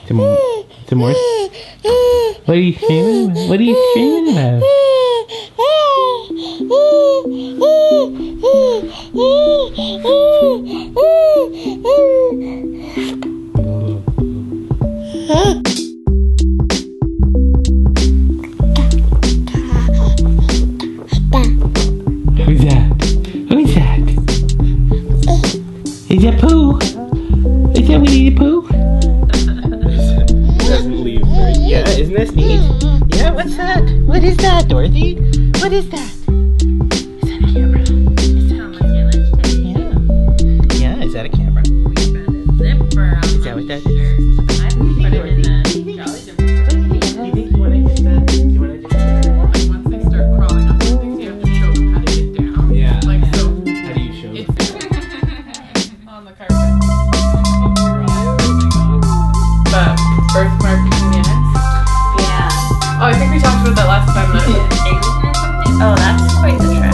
Some more? What are you screaming about? What are you screaming about? Who's that? Who's that? Is that Pooh? Is that Winnie the Pooh? Doesn't leave right. Yeah, isn't this neat? Yeah, what's that? What is that, Dorothy? What is that? Is that a camera? Is that a camera? Yeah. Yeah, is that a camera? We found a zipper on Is that what that is? I put it in the jolly zipper. Do you think you want to get that? Do you want to just... Like once they start crawling up those things, you have to show them how to get down. Yeah. Like so. How do you show It's them? on the carpet. The birthmark minutes. Yeah. Oh, I think we talked about that last time. That Alien or something? Oh, that's quite the trick.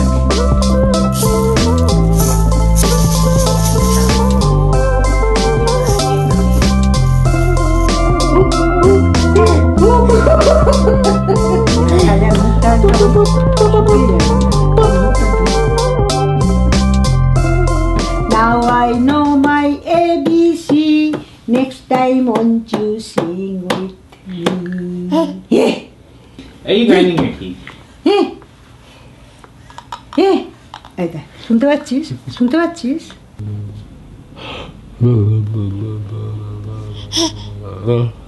Now I know my ABC. Next time won't you sing with me? Yeah. Are you grinding your teeth? 예. 예. 아니다. 손 들어왔지? 손 들어왔지? Blah, blah, blah, blah, blah, blah, blah.